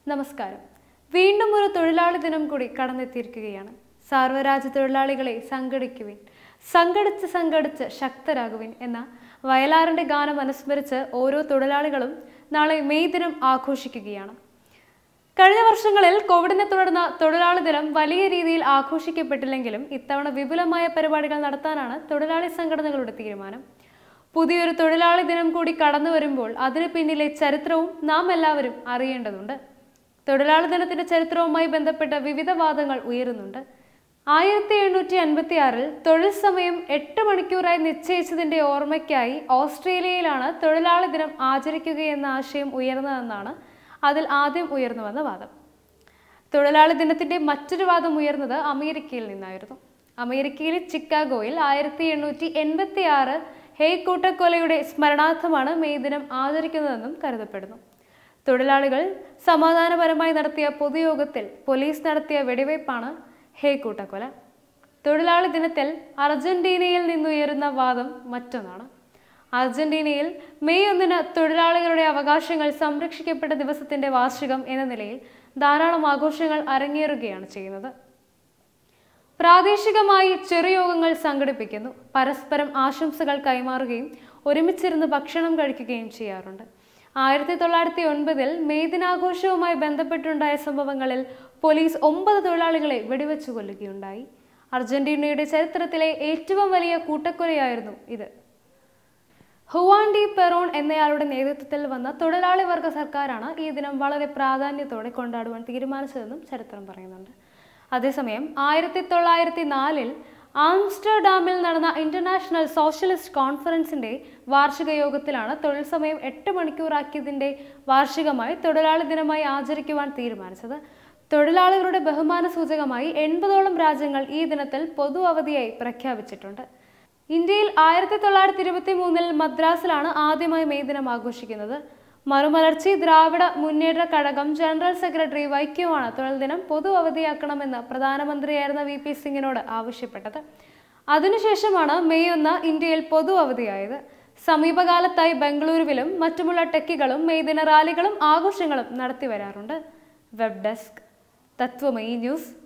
നമസ്കാരം. വീണ്ടും ഒരു തൊഴിലാളി ദിനം കൂടി കടന്നെത്തിയിരിക്കുകയാണ്. സർവ്വരാജ്യ തൊഴിലാളികളെ സംഘടിക്കുവിൻ, സംഘടിച്ച് ശക്തരാകുവിൻ എന്ന വയലാറിന്റെ ഗാനം അനുസ്മരിച്ച് ഓരോ തൊഴിലാളികളും നാളെ മെയ് ദിനം ആഘോഷിക്കുകയാണ്. കഴിഞ്ഞ വർഷങ്ങളിൽ കോവിഡിനെ തുടർന്ന് തൊഴിലാളി ദിനം വലിയ രീതിയിൽ ആഘോഷിക്കപ്പെട്ടില്ലെങ്കിലും ഇത്തവണ വിപുലമായ പരിപാടികൾ നടത്താനാണ് തൊഴിലാളി സംഘടനകളുടെ തീരുമാനം. പുതിയൊരു തൊഴിലാളി ദിനം കൂടി കടന്നു വരുമ്പോൾ അതിന് പിന്നിലെ ചരിത്രവും നാം എല്ലാവരും അറിയേണ്ടതുണ്ട്. തൊഴിലാളി ദിനത്തിന്റെ ചരിത്രവുമായി ബന്ധപ്പെട്ട വിവിധ വാദങ്ങൾ ഉയരുന്നുണ്ട്. 1756 തൊഴിൽ സമയം 8 മണിക്കൂറായി നിശ്ചയിച്ചതിന്റെ ഓർമ്മയ്ക്കായി ഓസ്ട്രേലിയയിലാണ് തൊഴിലാളി ദിനം ആചരിക്കുകയെന്ന ആശയം ഉയർന്നതെന്നാണ് അതിൽ ആദ്യം ഉയർന്നുവന്ന വാദം. തൊഴിലാളി ദിനത്തിന്റെ മറ്റൊരു വാദം ഉയർന്നത് അമേരിക്കയിൽ നിന്നായിരുന്നു. അമേരിക്കയിലെ ചിക്കാഗോയിൽ 1886 ഹേയ് കൂട്ടക്കൊലയുടെ സ്മരണാർത്ഥമാണ് മെയ് ദിനം ആചരിക്കുന്നതെന്നും കരുതപ്പെടുന്നു. തൊഴിലാളികൾ സമാധാനപരമായി നടത്തിയ പൊതുയോഗത്തിൽ പോലീസ് നടത്തിയ വെടിവയ്പ്പാണ് ഹേയ് കൂട്ടക്കൊല. തൊഴിലാളി ദിനത്തിൽ അർജന്റീനയിൽ നിന്നുയരുന്ന വാദം മറ്റൊന്നാണ്. അർജന്റീനയിൽ മെയ് 1 തൊഴിലാളികളുടെ അവകാശങ്ങൾ സംരക്ഷിക്കപ്പെട്ട ദിവസത്തിന്റെ വാർഷികം എന്ന നിലയിൽ ധാരാളം ആഘോഷങ്ങൾ അരങ്ങേറുകയാണ് ചെയ്യുന്നത്. പ്രാദേശികമായി ചെറുയോഗങ്ങൾ സംഘടിപ്പിക്കുന്നു, പരസ്പരം ആശംസകൾ കൈമാറുകയും ഒരുമിച്ചിരുന്ന് ഭക്ഷണം കഴിക്കുകയും ചെയ്യാറുണ്ട്. 1909 മെയ് ദിനാഘോഷവുമായി ബന്ധപ്പെട്ടുണ്ടായ സംഭവങ്ങളിൽ പോലീസ് 9 തൊഴിലാളികളെ വെടിവെച്ചു കൊല്ലുകയുണ്ടായി. അർജന്റീനയുടെ ചരിത്രത്തിലെ ഏറ്റവും വലിയ കൂട്ടക്കൊലയായിരുന്നു ഇത്. ഹുവാൻ ഡി പെറോൺ എന്നയാളുടെ നേതൃത്വത്തിൽ വന്ന തൊഴിലാളി വർഗ സർക്കാരാണ് ഈ ദിനം വളരെ പ്രാധാന്യത്തോടെ കൊണ്ടാടുവാൻ തീരുമാനിച്ചതെന്നും ചരിത്രം പറയുന്നുണ്ട്. അതേസമയം 1904 ആംസ്റ്റർഡാമിൽ നടന്ന ഇന്റർനാഷണൽ സോഷ്യലിസ്റ്റ് കോൺഫറൻസിന്റെ വാർഷിക യോഗത്തിലാണ് തൊഴിൽ സമയം 8 മണിക്കൂറാക്കിയതിന്റെ വാർഷികമായി തൊഴിലാളി ദിനമായി ആചരിക്കുവാൻ തീരുമാനിച്ചത്. തൊഴിലാളികളുടെ ബഹുമാന സൂചകമായി 80ഓളം രാജ്യങ്ങൾ ഈ ദിനത്തിൽ പൊതു അവധിയായി പ്രഖ്യാപിച്ചിട്ടുണ്ട്. ഇന്ത്യയിൽ 1923 മദ്രാസിലാണ് ആദ്യമായി മെയ് ദിനം ആഘോഷിക്കുന്നത്. മറുമലർച്ചി ദ്രാവിഡ മുന്നേറ്റ കഴകം ജനറൽ സെക്രട്ടറി വൈക്കോമാണ് തൊഴിൽ ദിനം പൊതു അവധിയാക്കണമെന്ന് പ്രധാനമന്ത്രിയായിരുന്ന VP സിംഗിനോട് ആവശ്യപ്പെട്ടത്. അതിനുശേഷമാണ് മെയ് 1 ഇന്ത്യയിൽ പൊതു അവധിയായത്. സമീപകാലത്തായി ബംഗളൂരുവിലും മറ്റുമുള്ള ടെക്കികളും മെയ് ദിന റാലികളും ആഘോഷങ്ങളും നടത്തി വരാറുണ്ട്. Web desk, Tatwamayi news.